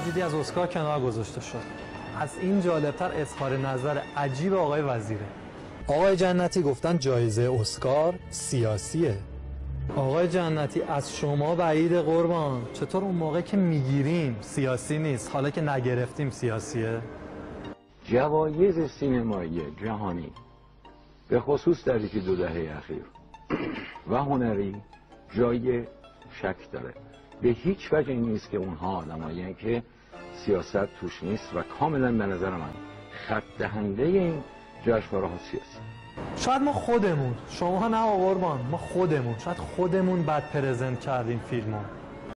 جدیدی از اسکار کنار گذاشته شد. از این جالبتر اظهار نظر عجیب آقای وزیره. آقای جنتی گفتن جایزه اسکار سیاسیه. آقای جنتی از شما بعید قربان، چطور اون موقع که میگیریم سیاسی نیست، حالا که نگرفتیم سیاسیه؟ جوایز سینمایی جهانی به خصوص در یکی 2 دهه اخیر و هنری جای شک داره. به هیچ وجه نیست که اونها آدمایی که سیاست توش نیست و کاملا به نظر من خط دهنده این جشنواره‌ها سیاسی. شاید ما خودمون، شما نه قربان، ما خودمون شاید خودمون بد پرزنت کردیم فیلمو.